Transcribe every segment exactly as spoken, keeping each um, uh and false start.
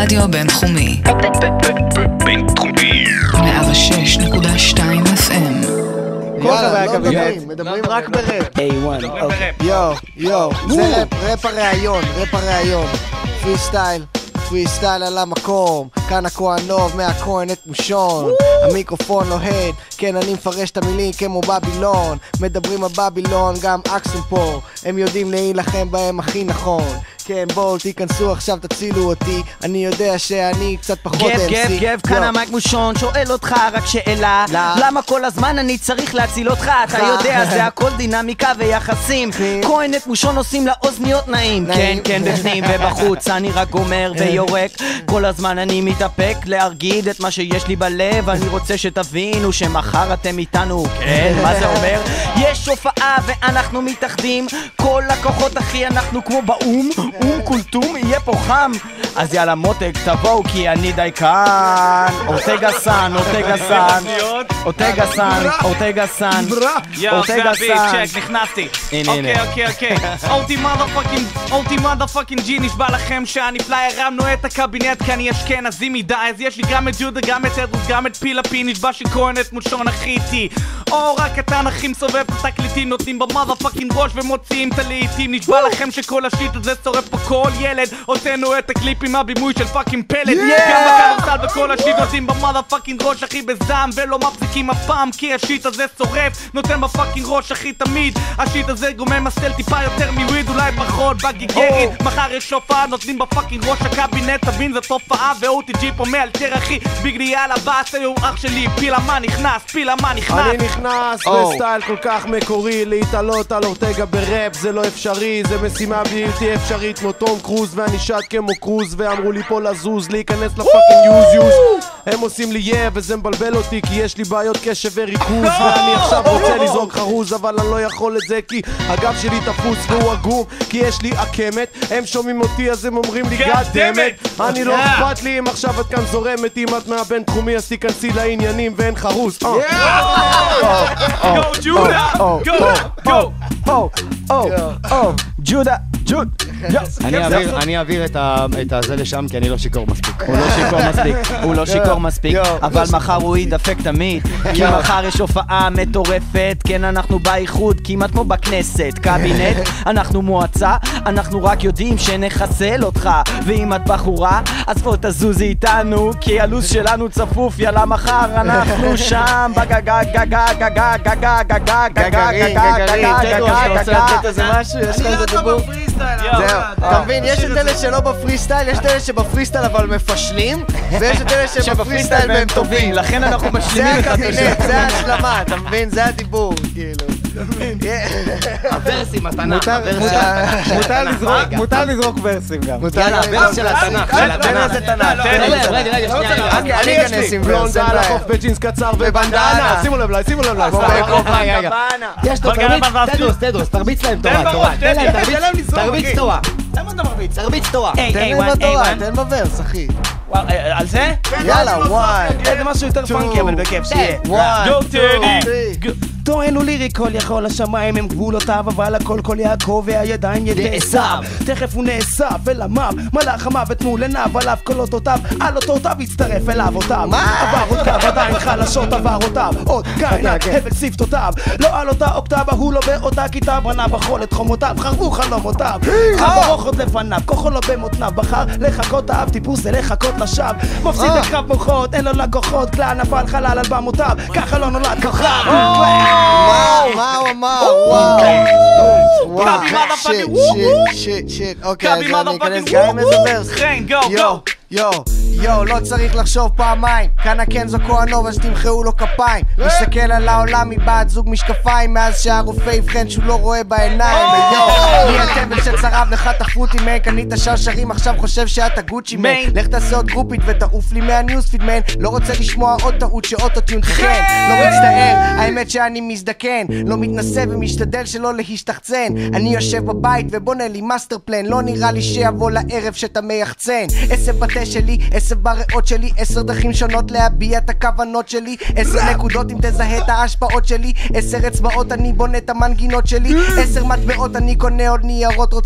הרדיו הבינתחומי. בינתחומי. מאה ושש נקודה שתיים אף אם. יאללה, לא מדברים, מדברים רק ברפ. איי וואן. יו, יו, זה רפ, רפ הרעיון, רפ הרעיון. פרי סטייל, פרי סטייל על המקום. כאן הכהנוב מהכהנת מושון. המיקרופון לוהד, כן אני מפרש את המילים כמו בבילון. מדברים על בבילון, גם אקסים פה. הם יודעים להילחם בהם הכי נכון. כן בואו תיכנסו עכשיו תצילו אותי. אני יודע שאני קצת פחות גב אמסי. גב גב כאן המייק מושון, שואל אותך רק שאלה, למה כל הזמן אני צריך להציל אותך? אתה יודע זה הכל דינמיקה ויחסים. כהנת מושון עושים לאוזניות נעים. כן כן בפנים ובחוץ אני רק גומר ויורק. כל הזמן אני מתאפק להרגיד את מה שיש לי בלב. אני רוצה שתבינו שמחר אתם איתנו. כן מה זה אומר? יש הופעה ואנחנו מתאחדים. כל הכוחות אחי אנחנו כמו באום. אום קולטום יהיה פה חם. אז יאללה מותק תבואו כי אני דייקן. אורטגה סן, אורטגה סן, אורטגה סן, אורטגה סן, יאו זה הביט, צ'ק, נכנסתי. אוקיי אוקיי אוקיי. אותי מודרפאקינג, אותי מודרפאקינג ג'י. נשבע לכם שאני פליי הרמנו את הקבינט כי אני אשכנזי מדי. אז יש לי גם את ג'ודה, גם את אדרוס, גם את פילפי. נשבע שכהנת מושון הכי איתי. או רק קטן אחי מסובב את התקליטים. נותנים במודרפאקינג ראש ומוציאים את הלעיתים. נשבע לכם שכל השיט הזה שורף פה כל ילד. הוצאנו את הקליפ עם הבימוי של פאקינג פלט. גם בקרסל וכל השיט נותנים במודרפאקינג ראש אחי בזעם. ולא מפסיקים אף פעם כי השיט הזה שורף. נותן בפאקינג ראש אחי תמיד. השיט הזה גומם מסל טיפה יותר מוויד. אולי פחות בגיגרית. מחר יש הופעה נותנים בפאקינג ראש הקבינט. תבין זו תופעה ואותי ג'י פה מאלתר אחי. ביגלי יאללה באס היו אח שלי. פילה מה נכנס, פילה מה נכנס. אני נכנס בסטייל כל כך מקורי. להתעלות על אורטגה בראפ זה לא אפשרי. זה משימה בלתי אפשרית כמו תום קרוז. ואני שט כמו קרוז ואמרו לי פה לזוז להיכנס לפאקינג יוז יוז. הם עושים לי יא וזה מבלבל אותי כי יש לי בעיות קשב וריכוז. ואני עכשיו רוצה לזרוק חרוז אבל אני לא יכול את זה כי הגב שלי תפוס והוא עגום כי יש לי עקמת. הם שומעים אותי אז הם אומרים לי גאד דמת. אני לא אכפת לי אם עכשיו את כאן זורמת. אם את מהבין תחומי אז תיכנסי לעניינים ואין חרוז. גו ג'ודה, גו גו ג'ודה ג'וד. אני אעביר את הזה לשם כי אני לא שיקור מספיק. הוא לא שיקור מספיק, הוא לא שיקור מספיק, אבל מחר הוא ידפק תמיד. כי מחר יש הופעה מטורפת. כן אנחנו באיחוד כמעט כמו בכנסת. קבינט, אנחנו מועצה, אנחנו רק יודעים שנחסל אותך. ואם את בחורה אז בוא תזוזי איתנו כי הלו"ז שלנו צפוף. יאללה מחר אנחנו שם בגגה גגה גגה גגה גגה גגה גגה גגה גגה. יש לך איזה דיבור? זהו, אתה מבין, יש את אלה שלא בפרי סטייל, יש את אלה שבפרי סטייל אבל מפשלים, ויש את אלה שבפרי סטייל והם טובים. לכן אנחנו משלימים זה הקבינט, זה ההשלמה, אתה מבין? זה הדיבור, כאילו. הוורסים, התנ"ך, מותר לזרוק ורסים גם. יאללה, הוורס של התנ"ך, של התנ"ך. זה תנ"ך. רגע, רגע, שנייה. אני אכנס עם ורס, בלונדה על החוף בג'ינס קצר ובנדנה. שימו לב לי, שימו לב לי. יש לו תרביץ, תדרוס, תרביץ להם תורה, תורה. תן להם, תרביץ תורה. למה אתה מרביץ? תרביץ תורה. תן להם בתורה, תן בוורס, אחי. על זה? יאללה, וואי. זה משהו יותר פאנקי אבל בכיף שיהיה. וואי, טוען ולירי כל יכול השמיים הם גבולותיו אבל הכל כל יעקב והידיים ידי עשיו. תכף הוא נאסף אל עמיו מלאך המוות מול עיניו עליו קולות אותיו על אותותיו הצטרף אליו אותיו. עבר אותיו עדיין חלשות עבר אותיו עוד גענק הבק שפתותיו לא על אותה אוקטבה הוא לא באותה כיתה בנה בחול את חומותיו חרבו חלומותיו הברוך עוד לפניו כוחו לא במותניו בחר לחכות אהב טיפוס לחכות לשווא מפסיד בקרב מוחות אין לו לקוחות כלל נפל חלל על במותיו ככה לא נולד כוכב. וואו, וואו, וואו, וואו, שיט, שיט, שיט, שיט, אוקיי, אז אני אכנס גם עם איזה ורס. יו, יו, יו, לא צריך לחשוב פעמיים. כאן הקנזו כהנוב אז תמחאו לו כפיים. מסתכל על העולם מבעד זוג משקפיים מאז שהרופא יבחן שהוא לא רואה בעיניים. ויו, מי הטבל שצרב לך תחפות עם מן קנית שרשרים עכשיו חושב שאתה גוצ'י מן. לך תעשה עוד גרופית ותעוף לי מהניוספיד מן. לא רוצה לשמוע עוד טעות שאוטוטיון תקן. לא מצטער, האמת שאני מזדקן. לא מתנסה ומשתדל שלא להשתחצן. אני יושב בבית ובונה לי מאסטר פלן. לא נראה לי שיבוא לערב שאתה מייחצן. עשב בתה שלי, עשב בריאות שלי, עשר דרכים שונות להביע את הכוונות שלי, עשר נקודות אם תזהה את ההשפעות שלי, עשר אצבעות אני בונה את המנגינות שלי, עשר מטבעות אני קונה עוד ניירות רוצה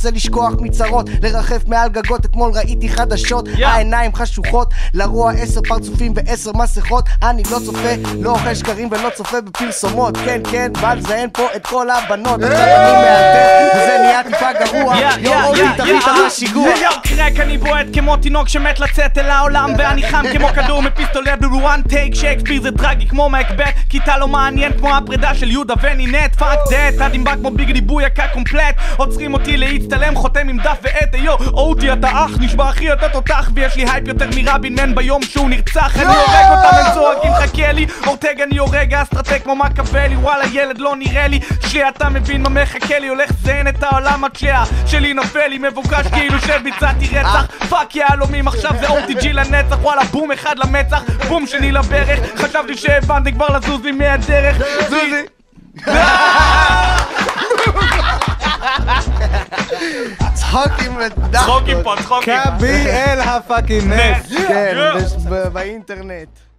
רוצה לשכוח מצרות, לרחף מעל גגות, אתמול ראיתי חדשות, העיניים חשוכות, לרוע עשר פרצופים ועשר מסכות, אני לא צופה, לא אוכל שקרים ולא צופה בפרסומות, כן כן, בא לזיין פה את כל הבנות, עכשיו אני מאלתר, וזה נהיה טיפה גרוע, יו אודי תביא את השיגוע. יו קרק, אני בועט כמו תינוק שמת לצאת אל העולם, ואני חם כמו כדור מפיסטולט בוואן טייק, שייקספיר זה טרגי כמו מקבט, כיתה לא מעניין כמו הפרידה של יהודה ונינט, פאק דט, הדמבק כמו ביגדי בויקה קומפלט, עוצרים אותי להצטלם, חותם עם דף ועט, יו אודי אתה אח, נשבע אחי אתה תותח, ויש לי הייפ יותר מרבין מן ביום שהוא נרצח, אני הורג אותם, הם צועקים חכה לי, אורטג אני הורג האסטרטג כמו מקבלי, וואלה ילד לא נראה לי, שלי אתה מבין מה מחכה לי, הולך זיין את העולם עד שלה שלי נופל לי, מבוקש כאילו שביצעתי רצח, פאק יהלומים עכשיו זה או טי ג'י לנצח, וואלה בום אחד למצח, בום שני לברך, חשבתי שהבנתי כבר לזוז לי מהדרך, זוזי צחוקים ודחקות, צחוקים פה, צחוקים קבי אל הפאקינג נס. כן, באינטרנט.